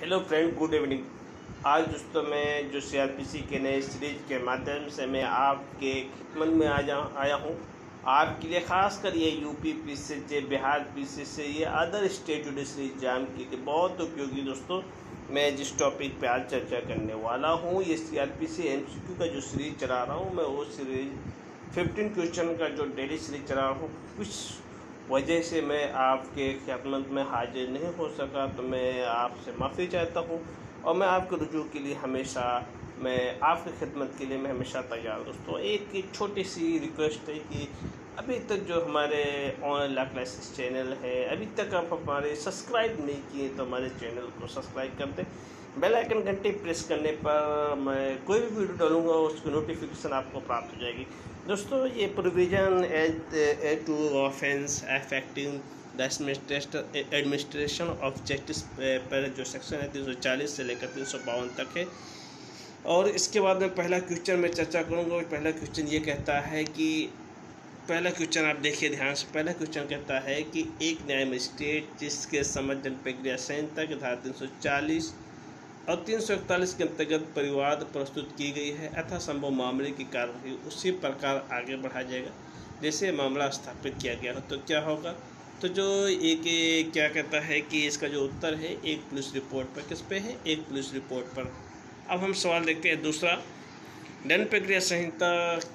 Hello friend, good evening. आज दोस्तों मैं जो सीआरपीसी के नए सीरीज के माध्यम से मैं आपके खिदमत में आया हूँ। आपके लिए खास कर ये यूपी पीसीसी, बिहार पीसीसी, ये अदर स्टेट जुडिशरी एग्जाम के लिए बहुत उपयोगी दोस्तों मैं जिस टॉपिक पे आज चर्चा करने वाला हूँ, ये सीआरपीसी एमसीक्यू का जो सीरीज चला रहा हूँ मैं, वो सीरीज 15 क्वेश्चन का जो डेली सीरीज चला रहा हूँ, कुछ वजह से मैं आपके खिदमत में हाजिर नहीं हो सका, तो मैं आपसे माफ़ी चाहता हूँ। और मैं आपके रुजू के लिए हमेशा, मैं आपकी खिदमत के लिए मैं हमेशा तैयार दोस्तों। एक छोटी सी रिक्वेस्ट है कि अभी तक जो हमारे ऑनलाइन ला क्लासेस चैनल है, अभी तक आप हमारे सब्सक्राइब नहीं किए तो हमारे चैनल को सब्सक्राइब कर दें। बेल आइकन घंटे प्रेस करने पर मैं कोई भी वीडियो डालूंगा उसकी नोटिफिकेशन आपको प्राप्त हो जाएगी। दोस्तों, ये provision add to offence affecting the administration of justice पर जो सेक्शन है 340 से लेकर 352 तक है। और इसके बाद में पहला क्वेश्चन में चर्चा करूँगा। पहला क्वेश्चन ये कहता है कि, पहला क्वेश्चन आप देखिए ध्यान से। पहला क्वेश्चन कहता है कि एक न्याय मजिस्ट्रेट जिसके समझ दंड प्रक्रिया संहिता की धारा 340 और 341 के अंतर्गत परिवाद प्रस्तुत की गई है अतः संभव मामले की कार्रवाई उसी प्रकार आगे बढ़ाया जाएगा जैसे मामला स्थापित किया गया हो। तो क्या होगा? तो जो एक क्या कहता है कि इसका जो उत्तर है एक पुलिस रिपोर्ट पर, किस पे है? एक पुलिस रिपोर्ट पर। अब हम सवाल देखते हैं दूसरा। दंड प्रक्रिया संहिता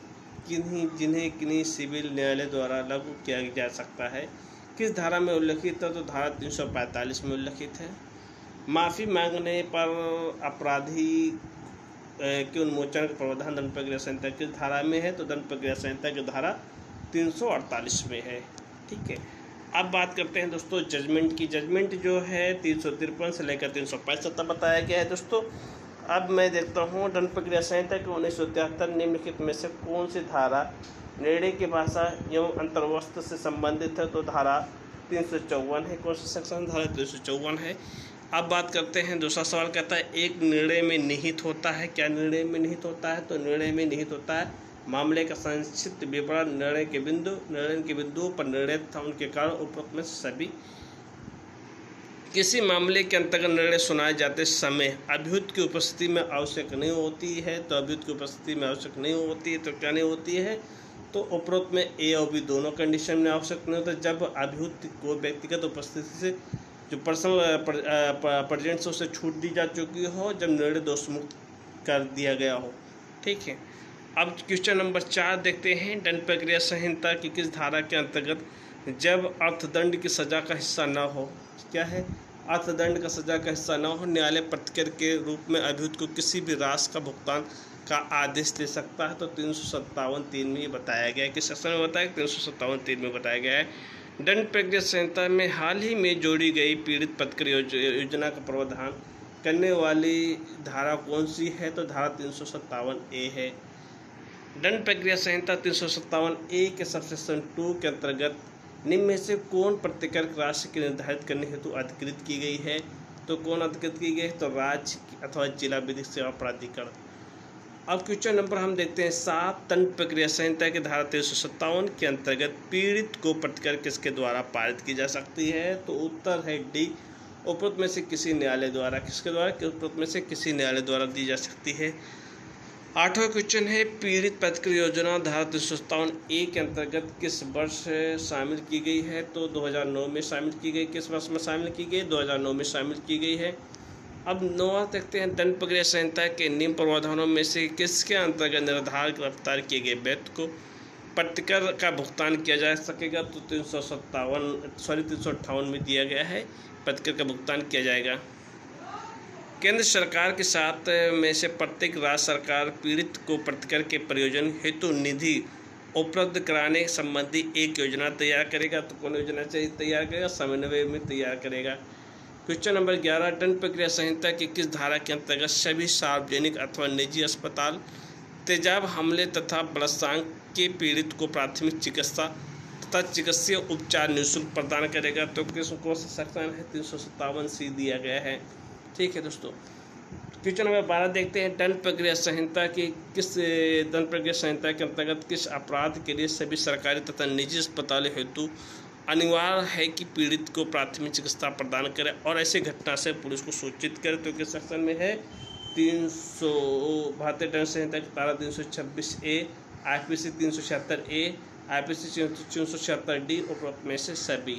जिन्हें किन्हीं सिविल न्यायालय द्वारा लागू किया जा सकता है किस धारा में उल्लिखित है? तो धारा 345 में उल्लिखित है। माफ़ी मांगने पर अपराधी के उन्मोचन का प्रावधान दंड प्रक्रिया संहिता किस धारा में है? तो दंड प्रक्रिया संहिता की धारा 348 में है। ठीक है, अब बात करते हैं दोस्तों जजमेंट की। जजमेंट जो है 353 से लेकर 365 तक बताया गया है दोस्तों। अब मैं देखता हूँ दंड प्रक्रिया संहिता के 1973 निम्नलिखित में से कौन सी धारा निर्णय की भाषा एवं अंतर्वस्त्र से संबंधित है? तो धारा 354 है। कौन सा सेक्शन? धारा 354 है। अब बात करते हैं दूसरा सवाल कहता है एक निर्णय में निहित होता है। क्या निर्णय में निहित होता है? तो निर्णय में निहित होता है मामले का संक्षिप्त विवरण, निर्णय के बिंदुओं पर निर्णय तथा उनके कारण उपरोक्त में सभी। किसी मामले के अंतर्गत निर्णय सुनाए जाते समय अभियुक्त की उपस्थिति में आवश्यक नहीं होती है। तो अभियुक्त की उपस्थिति में आवश्यक नहीं होती है तो क्या नहीं होती है? तो उपरोक्त में ए और बी दोनों कंडीशन में आवश्यक नहीं होता। जब अभियुक्त को व्यक्तिगत उपस्थिति से जो पर्सनल प्रेजेंट से उसे छूट दी जा चुकी हो, जब निर्णय दोषमुक्त कर दिया गया हो। ठीक है, अब क्वेश्चन नंबर 4 देखते हैं। दंड प्रक्रिया संहिता की किस धारा के अंतर्गत जब अर्थदंड की सजा का हिस्सा न हो, क्या है? अर्थदंड का सजा का हिस्सा न हो, न्यायालय प्रतिकर के रूप में अभियुक्त को किसी भी राशि का भुगतान का आदेश दे सकता है। तो 357(3) में ये बताया गया है। किस सेक्शन में बताया? 357(3) में बताया गया है। दंड प्रक्रिया संहिता में हाल ही में जोड़ी गई पीड़ित प्रतिकर योजना का प्रावधान करने वाली धारा कौन सी है? तो धारा 357(a) है। दंड प्रक्रिया संहिता 357(a) के सबसेक्शन 2 के अंतर्गत निम्न में से कौन प्रतिकर राशि के निर्धारित करने हेतु अधिकृत की गई है? तो कौन अधिकृत की गई है? तो राज्य अथवा जिला विधिक सेवा प्राधिकरण। अब क्वेश्चन नंबर हम देखते हैं 7। दंड प्रक्रिया संहिता की धारा 357 के अंतर्गत पीड़ित को प्रतिकर किसके द्वारा पारित की जा सकती है? तो उत्तर है डी, उपरोक्त में से किसी न्यायालय द्वारा। किसके द्वारा? उपरोक्त में से किसी न्यायालय द्वारा दी जा सकती है। 8वां क्वेश्चन है पीड़ित प्रतिकर योजना धारा 357(a) के अंतर्गत किस वर्ष शामिल की गई है? तो 2009 में शामिल की गई। किस वर्ष में शामिल की गई? 2009 में शामिल की गई है। अब 9वां देखते हैं। दंड प्रक्रिया संहिता के निम्न प्रावधानों में से किसके अंतर्गत निर्धारित गिरफ्तार किए गए व्यक्ति को प्रतिकर का भुगतान किया जा सकेगा? तो 358 में दिया गया है प्रतिकर का भुगतान किया जाएगा। केंद्र सरकार के साथ में से प्रत्येक राज्य सरकार पीड़ित को प्रतिकर के प्रयोजन हेतु निधि उपलब्ध कराने संबंधी एक योजना तैयार करेगा। तो कौन योजना तैयार करेगा? समन्वय में तैयार करेगा। Question number 11। दंड प्रक्रिया संहिता की किस धारा के अंतर्गत सभी सार्वजनिक अथवा निजी अस्पताल तेजाब हमले तथा ब्लडशांक के पीड़ित को प्राथमिक चिकित्सा तथा चिकित्सीय उपचार निःशुल्क प्रदान करेगा? तो कौन सा सेक्शन है? 357(c) दिया गया है। ठीक है दोस्तों, क्वेश्चन नंबर 12 देखते हैं। दंड प्रक्रिया संहिता के अंतर्गत किस अपराध के लिए सभी सरकारी तथा निजी अस्पतालों हेतु अनिवार्य है कि पीड़ित को प्राथमिक चिकित्सा प्रदान करे और ऐसे घटना से पुलिस को सूचित करे। तो किस सेक्शन में है? 300 भारतीय दंड संहिता की धारा 326A, IPC 376A, IPC 376D, उपरोक्त में से सभी।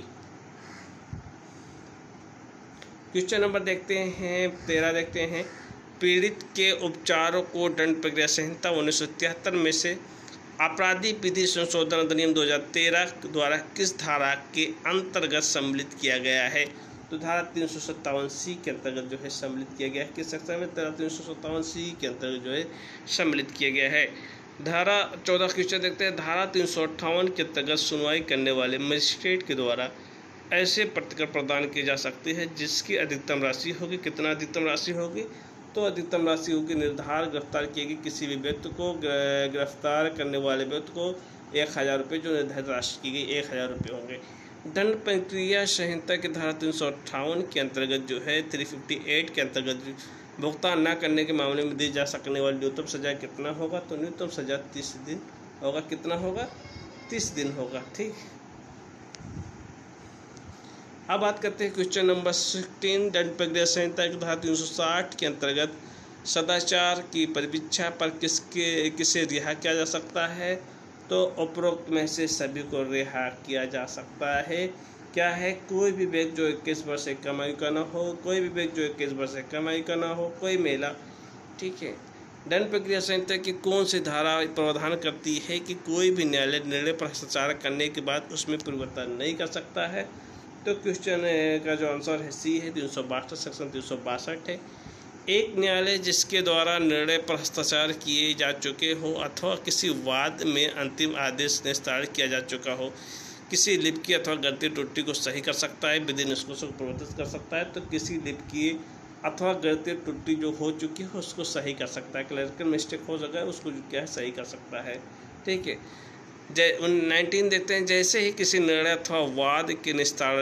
क्वेश्चन नंबर देखते हैं 13 देखते हैं। पीड़ित के उपचारों को दंड प्रक्रिया संहिता 1973 में से आपराधिक विधि संशोधन अधिनियम 2013 द्वारा किस धारा के अंतर्गत सम्मिलित किया गया है? तो धारा 357C के अंतर्गत जो है सम्मिलित किया गया है। किस सेक्शन में? धारा 357C के अंतर्गत जो है सम्मिलित किया गया है। धारा 14 क्वेश्चन देखते हैं। धारा 358 के अंतर्गत सुनवाई करने वाले मजिस्ट्रेट के द्वारा ऐसे प्रतिकर प्रदान की जा सकती है जिसकी अधिकतम राशि होगी। कितना अधिकतम राशि होगी? तो अधिकतम राशि होगी निर्धार गिरफ्तार किए गए किसी भी व्यक्ति को गिरफ्तार करने वाले व्यक्ति को 1000 रुपये, जो निर्धारित राशि की गई 1000 रुपये होंगे। दंड प्रक्रिया संहिता की धारा 358 के अंतर्गत जो है 358 के अंतर्गत भुगतान न करने के मामले में दी जा सकने वाली न्यूनतम सजा कितना होगा? तो न्यूनतम सजा 30 दिन होगा। कितना होगा? 30 दिन होगा। ठीक, अब बात करते हैं क्वेश्चन नंबर 16। दंड प्रक्रिया संहिता की धारा 360 के अंतर्गत सदाचार की परिवीक्षा पर किसे रिहा किया जा सकता है? तो उपरोक्त में से सभी को रिहा किया जा सकता है। क्या है? कोई भी व्यक्ति जो 21 वर्ष से कम आयु का न हो, कोई भी व्यक्ति जो 21 वर्ष से कम आयु का न हो, कोई महिला। ठीक है। दंड प्रक्रिया संहिता की कौन सी धारा प्रावधान करती है कि कोई भी न्यायालय निर्णय पर हस्ताक्षर करने के बाद उसमें परिवर्तन नहीं कर सकता है? तो क्वेश्चन का जो आंसर है सी है, 362 सेक्शन 362 है। एक न्यायालय जिसके द्वारा निर्णय पर हस्ताक्षर किए जा चुके हो अथवा किसी वाद में अंतिम आदेश निस्तारित किया जा चुका हो, किसी लिपि अथवा गलती त्रुटि को सही कर सकता है, विधि निष्कर्षों को परिवर्तित कर सकता है। तो किसी लिपि अथवा गलती त्रुटि जो हो चुकी है उसको सही कर सकता है। क्लरिकल मिस्टेक हो सका है उसको जो क्या है सही कर सकता है। ठीक है। 19 देखते हैं। जैसे ही किसी निर्णय अथवा वाद के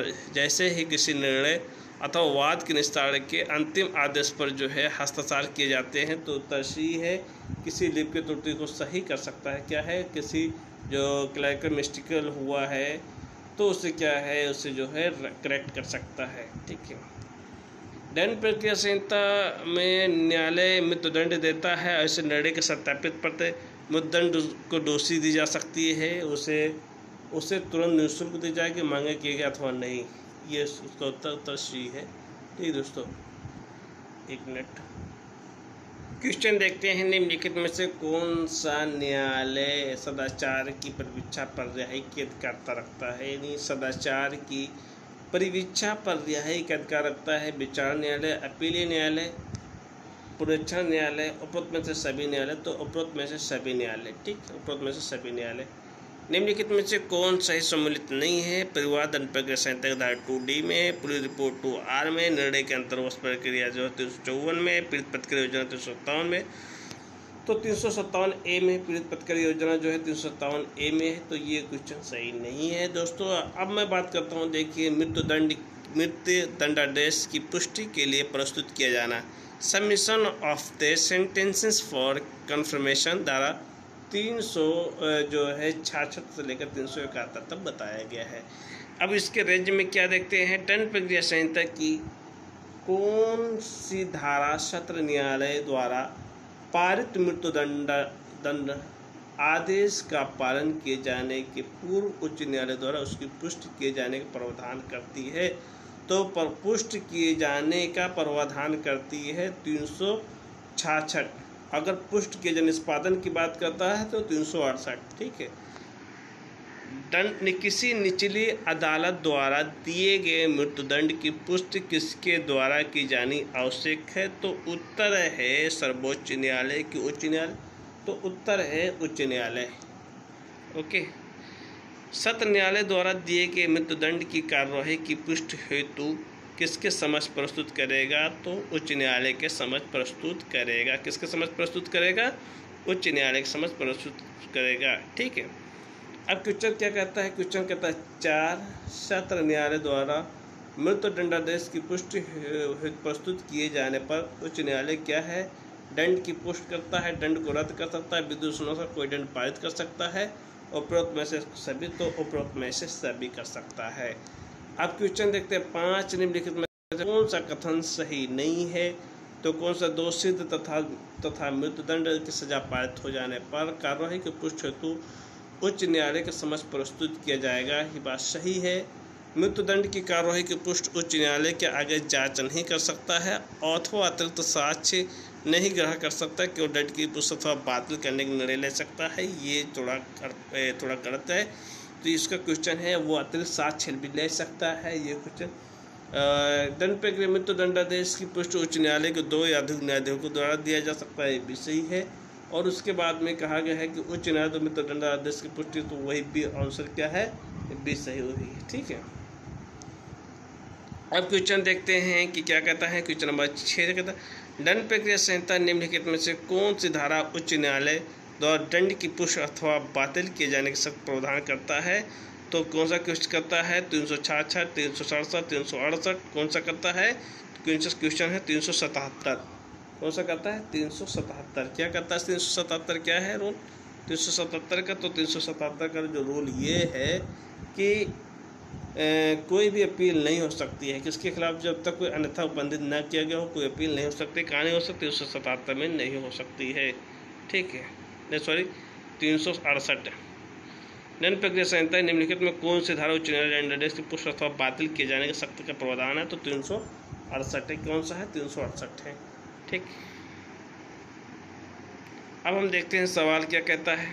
निस्तारण के अंतिम आदेश पर जो है हस्ताक्षर किए जाते हैं तो उत्तर सी है, किसी लिपि की त्रुटि को सही कर सकता है। क्या है? किसी जो क्लरिकल मिस्टेकल हुआ है तो उसे क्या है, उसे जो है करेक्ट कर सकता है। ठीक है। दंड प्रक्रिया संहिता में न्यायालय मृत्युदंड देता है। ऐसे निर्णय के सत्यापित पर मृत्युदंड को दोषी दी जा सकती है, उसे तुरंत निःशुल्क दी जाएगी, मांगे किएगा अथवा नहीं। ये उसका उत्तर सी है। ठीक दोस्तों, एक मिनट। क्वेश्चन देखते हैं। निम्नलिखित में से कौन सा न्यायालय सदाचार की परिवीक्षा पर रिहाई के अधिकार रखता है? यानी सदाचार की परिवीक्षा पर रिहाई का अधिकार रखता है विचार न्यायालय, अपीलीय न्यायालय, पुनरीक्षण न्यायालय, उपरोक्त में से सभी न्यायालय। तो उपरोक्त में से सभी न्यायालय। ठीक, उपरोक्त में से सभी न्यायालय। निम्नलिखित में से कौन सही सम्मिलित नहीं है? परिवार दंड प्रक्रिया संहिता की धारा 2D में, पुलिस रिपोर्ट 2R में, निर्णय के अंतर्वश प्रक्रिया जो है 354 में, पीड़ित प्रतिक्रिया योजना 357 में। तो 357A में पीड़ित प्रतिक्रिया योजना जो है 357A में है। तो ये क्वेश्चन सही नहीं है दोस्तों। अब मैं बात करता हूँ, देखिए, मृत्यु दंडादेश की पुष्टि के लिए प्रस्तुत किया जाना, submission of the sentences for confirmation, धारा 300 जो है 66 से लेकर 371 तक बताया गया है। अब इसके रेंज में क्या देखते हैं? दंड प्रक्रिया संहिता की कौन सी धारा सत्र न्यायालय द्वारा पारित मृत्यु दंड आदेश का पालन किए जाने के पूर्व उच्च न्यायालय द्वारा उसकी पुष्टि किए जाने का प्रावधान करती है? तो पुष्टि किए जाने का प्रावधान करती है 366। अगर पुष्टि किए जाने निष्पादन की बात करता है तो 368। ठीक है। दंड किसी निचली अदालत द्वारा दिए गए मृत्युदंड की पुष्टि किसके द्वारा की जानी आवश्यक है? तो उत्तर है सर्वोच्च न्यायालय की उच्च न्यायालय। तो उत्तर है उच्च न्यायालय। ओके। सत्र न्यायालय द्वारा दिए गए मृत्युदंड की कार्यवाही की पुष्टि हेतु किसके समक्ष प्रस्तुत करेगा? तो उच्च न्यायालय के समक्ष प्रस्तुत करेगा। किसके समक्ष प्रस्तुत करेगा? उच्च न्यायालय के समक्ष प्रस्तुत करेगा। ठीक है। अब क्वेश्चन क्या कहता है? क्वेश्चन कहता है 4 सत्र न्यायालय द्वारा मृत्यु दंडादेश की पुष्टि प्रस्तुत किए जाने पर उच्च न्यायालय क्या है? दंड की पुष्टि करता है, दंड को रद्द कर सकता है, विद्युत सुनाकर कोई दंड पारित कर सकता है उपरोक्त में से सभी, तो उपरोक्त में से सभी कर सकता है। अब क्वेश्चन देखते हैं, 5 निम्नलिखित में से कौन सा कथन सही नहीं है? तो कौन सा दोषसिद्ध तथा मृत्युदंड की सजा पारित हो जाने पर कार्यवाही के पुष्टि हेतु उच्च न्यायालय के समक्ष प्रस्तुत किया जाएगा? ये बात सही है। मृत्युदंड की कार्यवाही की पुष्टि उच्च न्यायालय के आगे जांच नहीं कर सकता है अथवा अतिरिक्त साक्ष्य नहीं ग्रहण कर सकता, केवल दंड की पुष्टि अथवा बातिल करने का निर्णय ले सकता है। ये थोड़ा गलत है। तो इसका क्वेश्चन है वो अतिरिक्त साक्ष्य भी ले सकता है। ये क्वेश्चन दंड प्रक्रिया मृत्युदंडादेश की पुष्टि उच्च न्यायालय के 2 या अधिक न्यायाधीशों द्वारा दिया जा सकता है, ये भी सही है। और उसके बाद में कहा गया है कि उच्च न्यायालय में मृत्युदंडादेश की पुष्टि, तो वही भी आंसर क्या है, भी सही हो रही है। ठीक है, अब क्वेश्चन देखते हैं कि क्या कहता है। क्वेश्चन नंबर 6 कहता है, दंड प्रक्रिया संहिता निम्नलिखित में से कौन सी धारा उच्च न्यायालय द्वारा दंड की पुष्टि अथवा बातिल किए जाने का सख्त प्रावधान करता है? तो कौन सा क्वेश्चन करता है? 366, 367, 368। कौन सा करता है? क्वेश्चन है 377। कौन सा करता है? 377। क्या करता है 377? क्या है रूल 377 का? तो 377 का जो रूल ये है कि कोई भी अपील नहीं हो सकती है किसके खिलाफ, जब तक कोई अन्यथा उपबंधित न किया गया हो, कोई अपील नहीं हो सकती। कहाँ नहीं हो सकती? 377 में नहीं हो सकती है। ठीक है, नहीं सॉरी 368। दंड प्रक्रिया संहिता निम्नलिखित में कौन सी धारा उच्च न्यायालय दंडादेश की पुष्टि अथवा बातिल किए जाने के सख्त का प्रावधान है? तो 368 है। कौन सा है? 368 है। ठीक, अब हम देखते हैं सवाल क्या कहता है।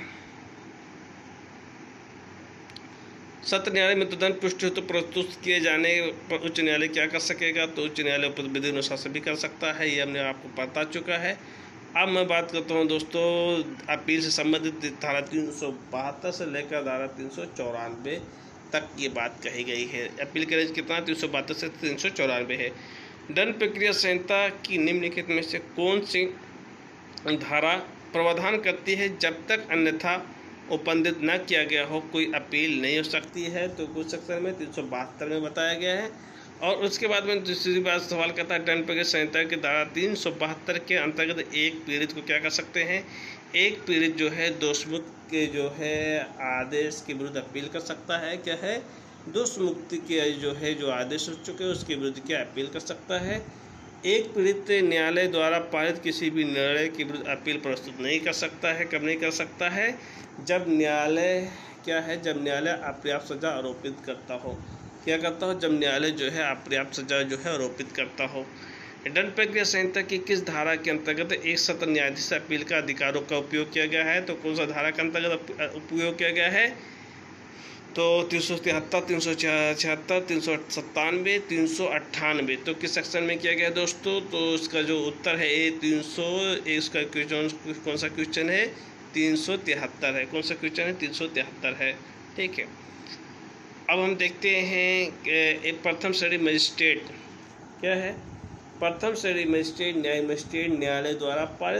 सत्र न्यायालय में मृत्युदंड पुष्टि हेतु प्रस्तुत किए जाने पर उच्च न्यायालय क्या कर सकेगा? तो उच्च न्यायालय विधि अनुसार से भी कर सकता है, ये हमने आपको बता चुका है। अब मैं बात करता हूँ दोस्तों अपील से संबंधित धारा 372 से लेकर धारा 394 तक ये बात कही गई है। अपील का रेंज कितना? 372 से 394 है। दंड प्रक्रिया संहिता की निम्नलिखित में से कौन सी धारा प्रावधान करती है जब तक अन्यथा उपबंधित न किया गया हो कोई अपील नहीं हो सकती है? तो कुछ सेक्शन में 372 में बताया गया है। और उसके बाद में दूसरी बात सवाल करता है, दंड प्रक्रिया संहिता की धारा 372 के अंतर्गत एक पीड़ित को क्या कर सकते हैं? एक पीड़ित जो है दोषमुक्त के जो है आदेश के विरुद्ध अपील कर सकता है। क्या है? दोषमुक्ति के जो है जो आदेश हो चुके हैं उसके विरुद्ध क्या अपील कर सकता है। एक पीड़ित न्यायालय द्वारा पारित किसी भी निर्णय के विरुद्ध अपील प्रस्तुत नहीं कर सकता है। कब नहीं कर सकता है? जब न्यायालय क्या है, जब न्यायालय अपर्याप्त सजा आरोपित करता हो। क्या करता हो? जब न्यायालय जो है अपर्याप्त सजा जो है आरोपित करता हो। दंड प्रक्रिया संहिता की किस धारा के अंतर्गत एक सत्र न्यायाधीश अपील का अधिकारों का उपयोग किया गया है? तो कौन सा धारा के अंतर्गत उपयोग किया गया है? तो 373, 376, 397, 398। तो किस सेक्शन में किया गया दोस्तों? तो इसका जो उत्तर है ए 300। इसका क्वेश्चन कौन सा क्वेश्चन है? 373 है। कौन सा क्वेश्चन है? 373 है। ठीक है, अब हम देखते हैं एक प्रथम श्रेणी मजिस्ट्रेट क्या है? प्रथम श्रेणी मजिस्ट्रेट न्यायालय द्वारा पारित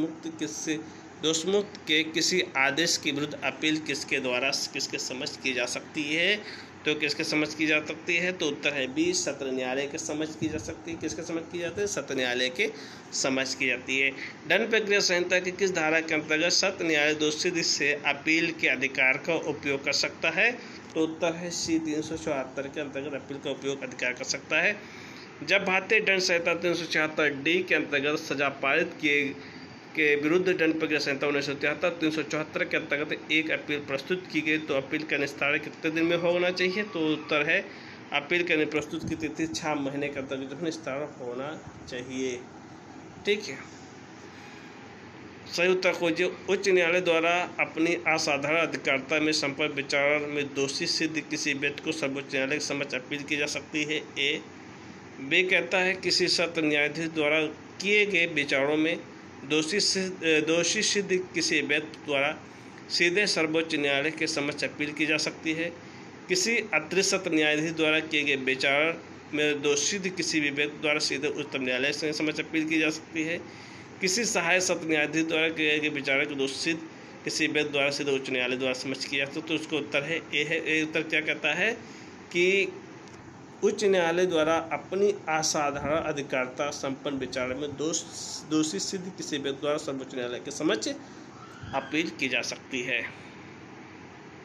दोषमुक्त के किसी आदेश के विरुद्ध अपील किसके द्वारा किसके समक्ष की जा सकती है? तो किसके समक्ष की जा सकती है? तो उत्तर है बी, सत्र न्यायालय के समक्ष की जा सकती है। किसके समक्ष की जाती है? सत्र न्यायालय के समक्ष की जाती है। दंड प्रक्रिया संहिता की किस धारा के अंतर्गत सत्र न्यायालय दोषसिद्धि से अपील के अधिकार का उपयोग कर सकता है? तो उत्तर है सी, 374 के अंतर्गत अपील का उपयोग अधिकार कर सकता है। जब भारतीय दंड संहिता 376 डी के अंतर्गत सजा पारित किए के विरुद्ध दंड प्रक्रिया संहिता 1973 374 के अंतर्गत एक अपील प्रस्तुत की गई, तो अपील का निस्तारण कितने दिन में होना चाहिए? तो उत्तर है अपील करने प्रस्तुत की तिथि 6 महीने के अंतर्गत निस्तारण होना चाहिए। ठीक है, सही उत्तर खोजिए। उच्च न्यायालय द्वारा अपनी असाधारण अधिकारिता में संपर्क विचार में दोषी सिद्ध किसी व्यक्ति को सर्वोच्च न्यायालय के समक्ष अपील की जा सकती है। ए। बी कहता है किसी सत्र न्यायाधीश द्वारा किए गए विचारों में दोषी सिद्ध किसी व्यक्ति द्वारा सीधे सर्वोच्च न्यायालय के समक्ष अपील की जा सकती है। किसी अतिरिक्त सत्र न्यायाधीश द्वारा किए गए विचार में दोषी किसी भी व्यक्ति द्वारा सीधे उच्चतम न्यायालय से समक्ष अपील की जा सकती है। किसी सहायक सत्र न्यायाधीश द्वारा किए गए विचार को दोषित किसी व्यक्ति द्वारा सीधे उच्च न्यायालय द्वारा समक्ष किया जाता है। तो उसका उत्तर है ए है। ए उत्तर क्या कहता है कि उच्च न्यायालय द्वारा अपनी असाधारण अधिकारिता संपन्न विचार में दोषी सिद्ध किसी व्यक्ति द्वारा सर्वोच्च न्यायालय के समक्ष अपील की जा सकती है।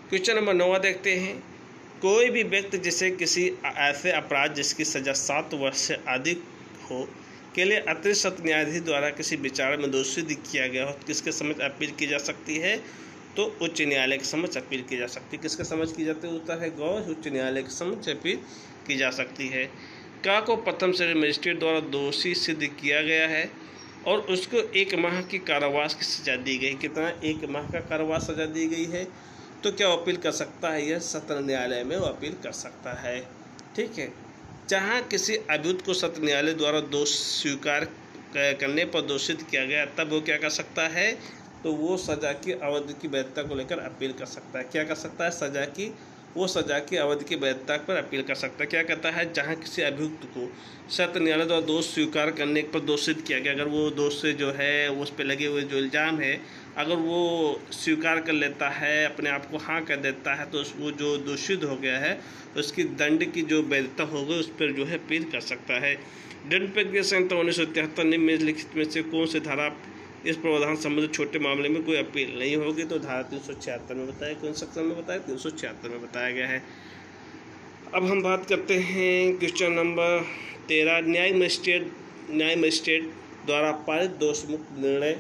क्वेश्चन नंबर 9 देखते हैं। कोई भी व्यक्ति जिसे किसी ऐसे अपराध जिसकी सजा 7 वर्ष से अधिक हो के लिए अतिरिक्त सत्र न्यायाधीश द्वारा किसी विचार में दोषी किया गया हो तो किसके समक्ष अपील की जा सकती है? तो उच्च न्यायालय के समक्ष अपील की जा सकती है। किसके समक्ष की जाती है? उत्तर है गौ। उच्च न्यायालय के समक्ष अपील की जा सकती है। का को प्रथम श्रेणी मजिस्ट्रेट द्वारा दोषी सिद्ध किया गया है और उसको 1 माह की कारावास की सजा दी गई। कितना? 1 माह का कारावास सजा दी गई है। तो क्या अपील कर सकता है? यह सत्र न्यायालय में वो अपील कर सकता है। ठीक है। जहाँ किसी अभियुक्त को सत्र न्यायालय द्वारा दोष स्वीकार करने पर दोषित किया गया तब वो क्या कर सकता है? तो वो सजा की अवधि की वैधता को लेकर अपील कर सकता है। क्या कर सकता है? सजा की अवधि की वैधता पर अपील कर सकता है। क्या कहता है? जहाँ किसी अभियुक्त को सत्र न्यायालय द्वारा दोष स्वीकार करने पर दोषित किया गया, अगर वो दोष से जो है उस पर लगे हुए जो इल्ज़ाम है अगर वो स्वीकार कर लेता है, अपने आप को हाँ कर देता है, तो वो जो दोषित हो गया है उसकी दंड की जो वैधता होगी उस पर जो है अपील कर सकता है। दंड प्रक्रिया संहिता 1973 निम्न में लिखित में से कौन सी धारा इस प्रावधान संबंधित छोटे मामले में कोई अपील नहीं होगी? तो धारा 376 में बताया। कौन सेक्शन में बताया? 376 में बताया गया है। अब हम बात करते हैं क्वेश्चन नंबर 13। न्याय मजिस्ट्रेट द्वारा पारित दोषमुक्त निर्णय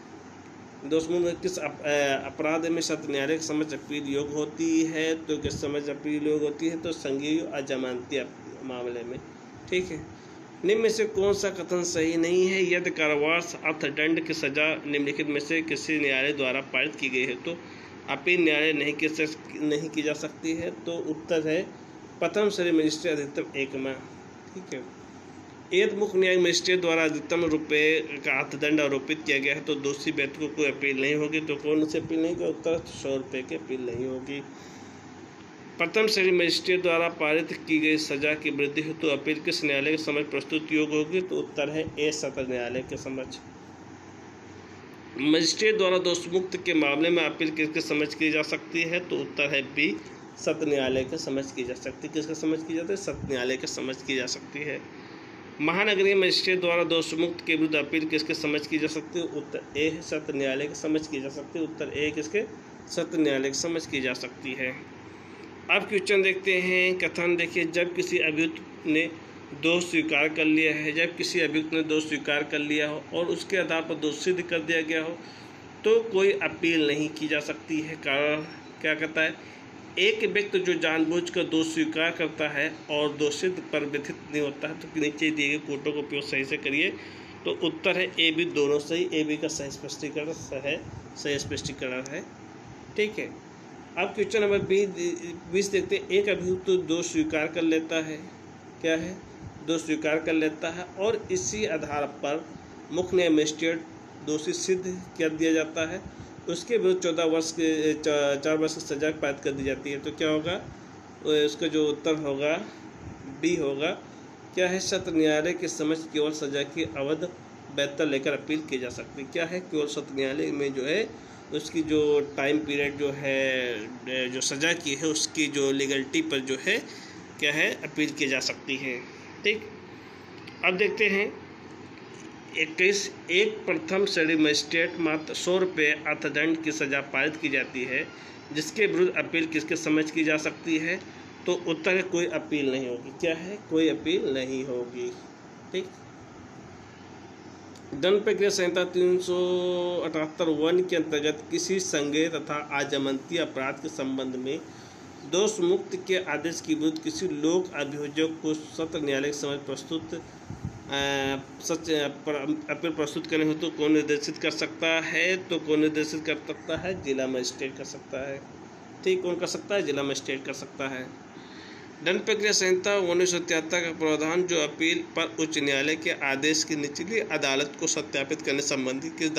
किस अपराध में सत्र न्यायालय के समक्ष अपील योग्य होती है? तो किस समक्ष अपील योग्य होती है? तो संज्ञेय अजमानती मामले में। ठीक है। निम्न में से कौन सा कथन सही नहीं है? यदि कारावास अर्थदंड की सजा निम्नलिखित में से किसी न्यायालय द्वारा पारित की गई है तो अपील न्यायालय नहीं की जा सकती है। तो उत्तर है प्रथम श्रेणी मजिस्ट्रेट अधिकतम 1 माह। ठीक है। यदि मुख्य न्यायिक मजिस्ट्रेट द्वारा अधिकतम रुपये का अर्थदंड आरोपित किया गया है तो दोषी व्यक्ति को कोई अपील नहीं होगी। तो कौन से अपील नहीं होगी? उत्तर 100 रुपये की अपील नहीं होगी। प्रथम श्रेणी मजिस्ट्रेट द्वारा पारित की गई सजा की वृद्धि हो तो अपील किस न्यायालय के समक्ष प्रस्तुत योग्य होगी? तो उत्तर है ए सत्र न्यायालय के समक्ष। मजिस्ट्रेट द्वारा दोषमुक्त के मामले में अपील किसके समक्ष की जा सकती है? तो उत्तर है बी सत्र न्यायालय के समक्ष की जा सकती है। किसके समक्ष की जाती है? सत्र न्यायालय के समक्ष की जा सकती है। महानगरीय मजिस्ट्रेट द्वारा दोषमुक्त के विरुद्ध अपील किसके समक्ष की जा सकती है? उत्तर ए सत्र न्यायालय के समक्ष की जा सकती है। उत्तर ए किसके? सत्र न्यायालय के समक्ष की जा सकती है। अब क्वेश्चन देखते हैं। कथन देखिए, जब किसी अभियुक्त ने दोष स्वीकार कर लिया है, जब किसी अभियुक्त ने दोष स्वीकार कर लिया हो और उसके आधार पर दोष सिद्ध कर दिया गया हो तो कोई अपील नहीं की जा सकती है। कारण क्या कहता है? एक व्यक्ति जो जानबूझकर दोष स्वीकार करता है और दोषित पर विधित नहीं होता है तो नीचे दिए गए कोटों का उपयोग सही से करिए। तो उत्तर है ए बी दोनों सही। ए बी का सही स्पष्टीकरण है। ठीक है। अब क्वेश्चन नंबर 20 देखते हैं। एक अभियुक्त दोष स्वीकार कर लेता है। क्या है? दोष स्वीकार कर लेता है और इसी आधार पर मुख्य न्यायिक मजिस्ट्रेट दोषी सिद्ध कर दिया जाता है। उसके विरुद्ध 4 वर्ष की सजा पारित कर दी जाती है। तो क्या होगा? उसका जो उत्तर होगा बी होगा। क्या है? सत्र न्यायालय के समक्ष केवल सजा की अवधि वैधता लेकर अपील की जा सकती है। क्या है? केवल सत्र न्यायालय में जो है उसकी जो टाइम पीरियड जो है जो सज़ा की है उसकी जो लीगलिटी पर जो है क्या है अपील की जा सकती है। ठीक। अब देखते हैं 21। एक प्रथम श्रेणी मजिस्ट्रेट मात्र 100 रुपये अर्थदंड की सज़ा पारित की जाती है जिसके विरुद्ध अपील किसके समक्ष की जा सकती है? तो उत्तर है कोई अपील नहीं होगी। क्या है? कोई अपील नहीं होगी। ठीक। दंड प्रक्रिया संहिता 378(1) के अंतर्गत किसी संज्ञेय तथा आजमानती अपराध के संबंध में दोष मुक्त के आदेश के विरुद्ध किसी लोक अभियोजक को सत्र न्यायालय के समक्ष अपील प्रस्तुत करने हो तो कौन निर्देशित कर सकता है? तो कौन निर्देशित कर सकता है? जिला मजिस्ट्रेट कर सकता है। ठीक। कौन कर सकता है? जिला मजिस्ट्रेट कर सकता है। दंड प्रक्रिया संहिता 1973 का प्रावधान जो अपील पर उच्च न्यायालय के आदेश की निचली अदालत को सत्यापित करने संबंधी किस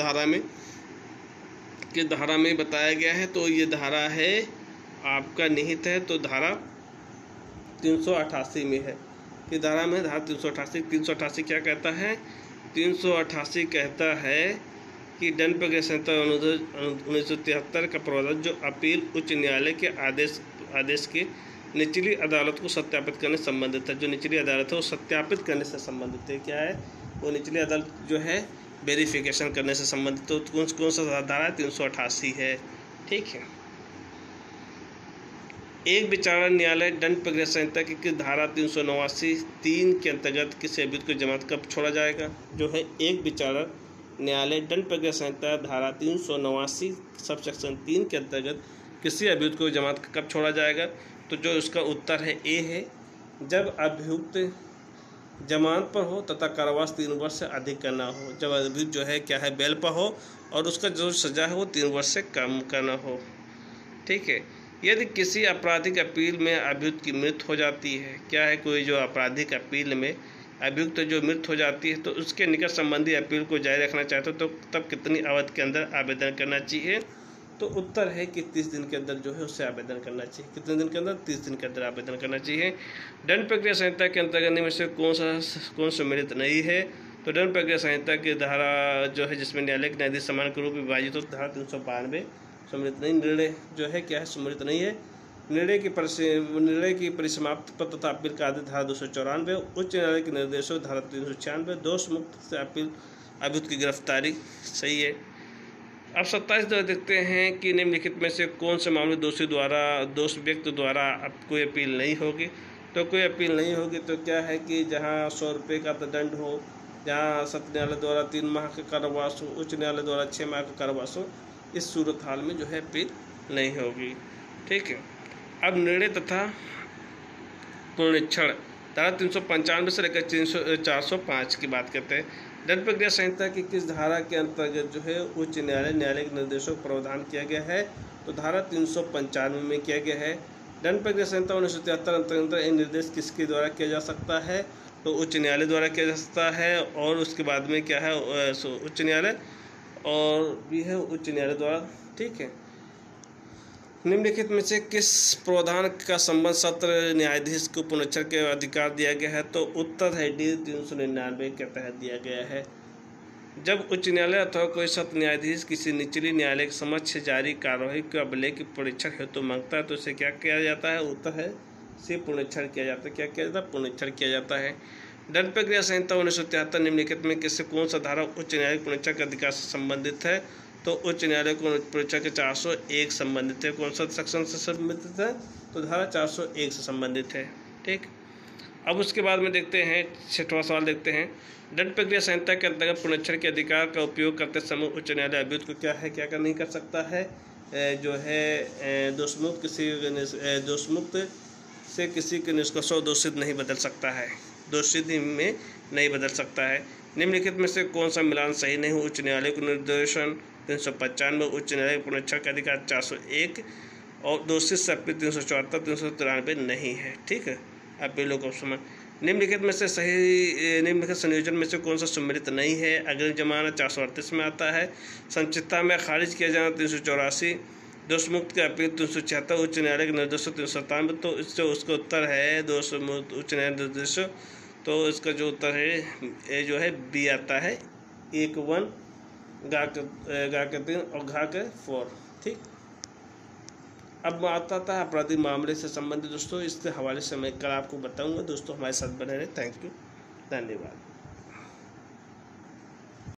धारा में बताया गया है? तो ये धारा है आपका निहित है। तो धारा 388 में है। किस धारा में? धारा 388। 388 क्या कहता है? 388 कहता है कि दंड प्रक्रिया संहिता 1973 का प्रावधान जो अपील उच्च न्यायालय के आदेश के निचली अदालत को सत्यापित करने से संबंधित है। जो निचली अदालत है वो सत्यापित करने से संबंधित है। क्या है? वो निचली अदालत जो है वेरिफिकेशन करने से संबंधित। तो कौन सा धारा है? 388 है। ठीक है। एक विचारणा न्यायालय दंड प्रक्रिया संहिता की किस धारा 389(3) के अंतर्गत किसी अभियुक्त को जमानत कब छोड़ा जाएगा? जो है एक विचारणा न्यायालय दंड प्रक्रिया संहिता धारा 389 सबसेक्शन 3 के अंतर्गत किसी अभियुक्त को जमानत कब छोड़ा जाएगा? तो जो उसका उत्तर है ए है, जब अभियुक्त जमानत पर हो तथा कारावास 3 वर्ष से अधिक का ना हो। जब अभियुक्त जो है क्या है बेल पर हो और उसका जो सजा है वो 3 वर्ष से कम का ना हो। ठीक है। यदि किसी आपराधिक अपील में अभियुक्त की मृत्यु हो जाती है, क्या है कोई जो आपराधिक अपील में अभियुक्त जो मृत्यु हो जाती है तो उसके निकट संबंधी अपील को जारी रखना चाहते हो तो तब कितनी अवधि के अंदर आवेदन करना चाहिए? तो उत्तर है कि 30 दिन के अंदर जो है उससे आवेदन करना चाहिए। कितने दिन के अंदर? 30 दिन के अंदर आवेदन करना चाहिए। दंड प्रक्रिया संहिता के अंतर्गत में से कौन सम्मिलित नहीं है? तो दंड प्रक्रिया संहिता की धारा जो है जिसमें न्यायालय न्यायाधीश समान के रूप में विभाजित हो, धारा 392 सम्मिलित नहीं। निर्णय जो है क्या है सम्मिलित नहीं है। निर्णय की परिसमाप्ति पर तथा अपील का आदेश धारा 294, उच्च न्यायालय के निर्देशों धारा 396, दोष मुक्त से अपील अभियुक्त की गिरफ्तारी। सही है। अब 27 देखते हैं कि निम्नलिखित में से कौन से मामले दोष व्यक्त द्वारा अब कोई अपील नहीं होगी? तो कोई अपील नहीं होगी तो क्या है कि जहां 100 रुपये का दंड हो, जहां सत्र न्यायालय द्वारा 3 माह का कारावास हो, उच्च न्यायालय द्वारा 6 माह का कारावास हो, इस सूरत हाल में जो है अपील नहीं होगी। ठीक है। अब निर्णय तथा पुनरीक्षण धारा 395 से लेकर 405 की बात करते हैं। दंड प्रक्रिया संहिता की किस धारा के अंतर्गत जो है उच्च न्यायालय के निर्देशों का प्रावधान किया गया है? तो धारा 395 में किया गया है। दंड प्रक्रिया संहिता 1973 अंतर्गत ये निर्देश किसके द्वारा किया जा सकता है? तो उच्च न्यायालय द्वारा किया जा सकता है। और उसके बाद में क्या है उच्च न्यायालय और भी है उच्च न्यायालय द्वारा। ठीक है। निम्नलिखित में से किस प्रावधान का संबंध सत्र न्यायाधीश को पुनरीक्षण के अधिकार दिया गया है? तो उत्तर है डी 399 के तहत दिया गया है। जब उच्च न्यायालय अथवा कोई सत्र न्यायाधीश किसी निचली न्यायालय के समक्ष जारी कार्यवाही के अभिलेख की पुनरीक्षण हेतु मांगता है तो इसे क्या किया जाता है? उत्तर है से पुनरीक्षण किया जाता है। क्या किया जाता है? पुनरीक्षण किया जाता है। दंड प्रक्रिया संहिता 1973 निम्नलिखित में किससे कौन सा धारा उच्च न्यायालय पुनरीक्षण के अधिकार से संबंधित है? तो उच्च न्यायालय को पुनरीक्षण के 401 संबंधित है। कौन सा सेक्शन से संबंधित है? तो धारा 401 से संबंधित है। ठीक। अब उसके बाद में देखते हैं 6वां सवाल देखते हैं। दंड प्रक्रिया संहिता के अंतर्गत पुनरीक्षण के अधिकार का उपयोग करते समय उच्च न्यायालय अभियुक्त को क्या नहीं कर सकता है? जो है दोषमुक्त से किसी के निष्कर्ष को दोषित नहीं बदल सकता है, दोषित में नहीं बदल सकता है। निम्नलिखित में से कौन सा मिलान सही नहीं हो? उच्च न्यायालय को निर्देशन 395, उच्च न्यायालय पुनरीक्षण का अधिकार 401 और दोषित से अपील 374, 393 नहीं है। ठीक है। अपीलों को समय निम्नलिखित में से सही निम्नलिखित संयोजन में से कौन सा सम्मिलित नहीं है? अग्रिम जमानत 438 में आता है। संचिता में खारिज किया जाना 384, दोषमुक्त के अपील 376, उच्च न्यायालय के निर्देशों 397। तो इससे उसका उत्तर है दोषमुक्त उच्च न्यायालय निर्देशों। तो इसका जो उत्तर है ये जो है बी आता है। 1 1 गा के 3 और घा के 4। ठीक। अब आता था आपराधिक मामले से संबंधित दोस्तों, इसके हवाले से मैं कल आपको बताऊंगा। दोस्तों हमारे साथ बने रहे। थैंक यू, धन्यवाद।